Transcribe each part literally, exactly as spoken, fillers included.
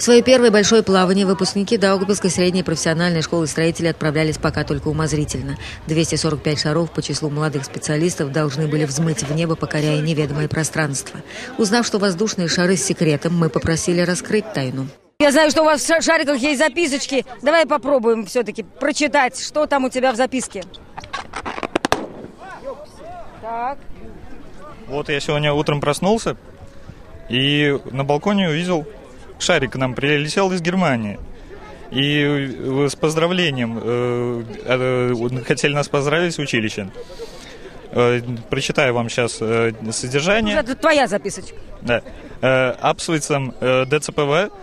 В свое первое большое плавание выпускники Даугавпилской средней профессиональной школы строителей отправлялись пока только умозрительно. двести сорок пять шаров по числу молодых специалистов должны были взмыть в небо, покоряя неведомое пространство. Узнав, что воздушные шары с секретом, мы попросили раскрыть тайну. Я знаю, что у вас в шариках есть записочки. Давай попробуем все-таки прочитать, что там у тебя в записке. Так. Вот я сегодня утром проснулся и на балконе увидел шарик, к нам прилетел из Германии. И с поздравлением, э, э, хотели нас поздравить с училищем. Э, прочитаю вам сейчас э, содержание. Это твоя записочка. Да. Апсвицам ДЦПВ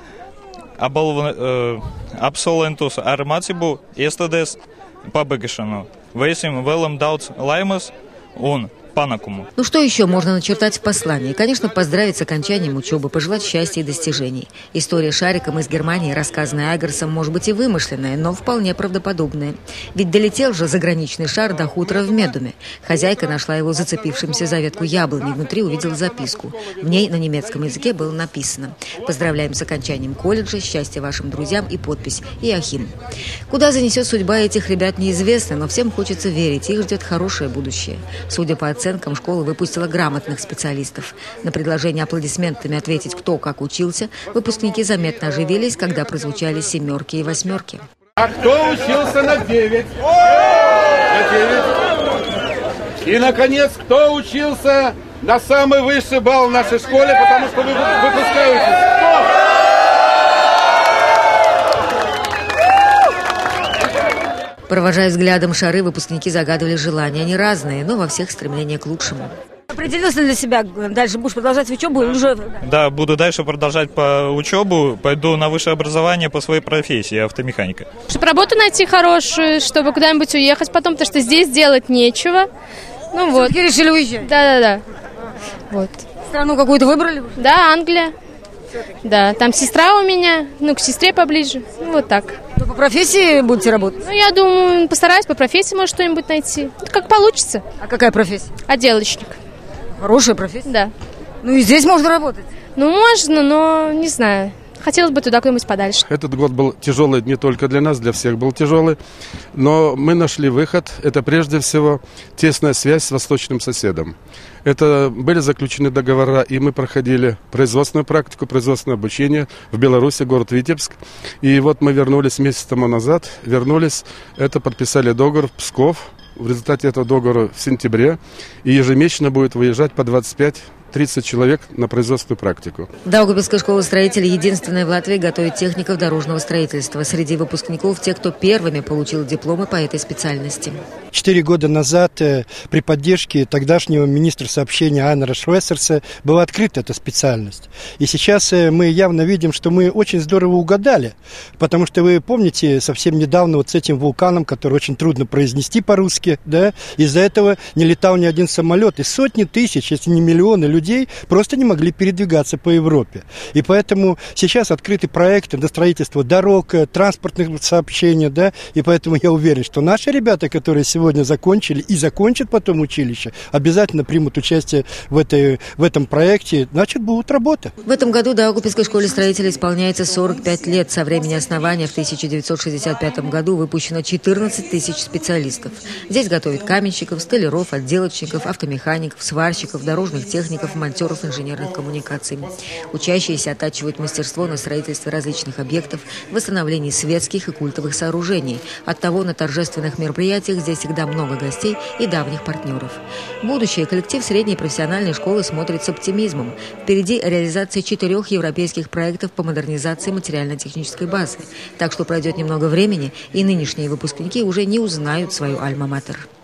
Absolventus ar mācību iestādes pabeigšanu. Veiksim vēlam daudz laimes un панакуму. Ну что еще можно начертать в послании? Конечно, поздравить с окончанием учебы, пожелать счастья и достижений. История шариком из Германии, рассказанная Айгарсом, может быть и вымышленная, но вполне правдоподобная. Ведь долетел же заграничный шар до хутора в Медуме. Хозяйка нашла его зацепившимся за ветку яблони, внутри увидела записку. В ней на немецком языке было написано: «Поздравляем с окончанием колледжа, счастья вашим друзьям» и подпись «Иохим». Куда занесет судьба этих ребят, неизвестно, но всем хочется верить, их ждет хорошее будущее. Судя по оценкам, школа выпустила грамотных специалистов. На предложение аплодисментами ответить, кто как учился, выпускники заметно оживились, когда прозвучали семерки и восьмерки. А кто учился на девять? На девять. И, наконец, кто учился на самый высший балл в нашей школе, потому что вы выпускаетесь? Кто? Провожая взглядом шары, выпускники загадывали желания. Они разные, но во всех стремление к лучшему. Определился для себя? Дальше будешь продолжать учебу или уже... Да, буду дальше продолжать по учебу. Пойду на высшее образование по своей профессии, автомеханика. Чтобы работу найти хорошую, чтобы куда-нибудь уехать потом, потому что здесь делать нечего. Ну вот. Все-таки решили уезжать? Да-да-да. Вот. Страну какую-то выбрали? Да, Англия. Да, там сестра у меня, ну, к сестре поближе. Ну, вот так. Вы по профессии будете работать? Ну, я думаю, постараюсь по профессии, может, что-нибудь найти. Как получится. А какая профессия? Отделочник. Хорошая профессия? Да. Ну, и здесь можно работать? Ну, можно, но не знаю. Хотелось бы туда куда-нибудь подальше. Этот год был тяжелый не только для нас, для всех был тяжелый. Но мы нашли выход. Это прежде всего тесная связь с восточным соседом. Это были заключены договора, и мы проходили производственную практику, производственное обучение в Беларуси, город Витебск. И вот мы вернулись месяц тому назад, вернулись, это подписали договор в Псков. В результате этого договора в сентябре. И ежемесячно будет выезжать по двадцать пять тридцать человек на производственную практику. Даугавпилская школа строителей единственная в Латвии готовит техников дорожного строительства. Среди выпускников те, кто первыми получил дипломы по этой специальности. Четыре года назад э, при поддержке тогдашнего министра сообщения Айнера Швейцерса была открыта эта специальность. И сейчас э, мы явно видим, что мы очень здорово угадали. Потому что вы помните, совсем недавно вот с этим вулканом, который очень трудно произнести по-русски, да, из-за этого не летал ни один самолет. И сотни тысяч, если не миллионы людей, людей просто не могли передвигаться по Европе. И поэтому сейчас открыты проекты на строительство дорог, транспортных сообщений, да, и поэтому я уверен, что наши ребята, которые сегодня закончили и закончат потом училище, обязательно примут участие в, этой, в этом проекте, значит, будут работы. В этом году Даугавпилской школе строителей исполняется сорок пять лет. Со времени основания в тысяча девятьсот шестьдесят пятом году выпущено четырнадцать тысяч специалистов. Здесь готовят каменщиков, столяров, отделочников, автомехаников, сварщиков, дорожных техников, монтеров инженерных коммуникаций. Учащиеся оттачивают мастерство на строительстве различных объектов, восстановлении светских и культовых сооружений. Оттого на торжественных мероприятиях здесь всегда много гостей и давних партнеров. Будущее коллектив средней профессиональной школы смотрит с оптимизмом. Впереди реализация четырех европейских проектов по модернизации материально-технической базы. Так что пройдет немного времени, и нынешние выпускники уже не узнают свою альма-матер.